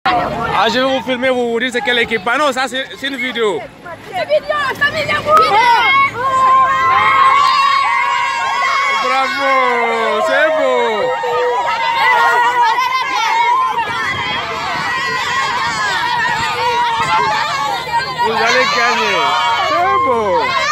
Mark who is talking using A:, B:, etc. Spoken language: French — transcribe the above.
A: Ah, je vais vous filmer, vous dire c'est quelle équipe. Ah non, ça c'est une vidéo. Bravo, c'est beau. Vous allez gagner. C'est beau.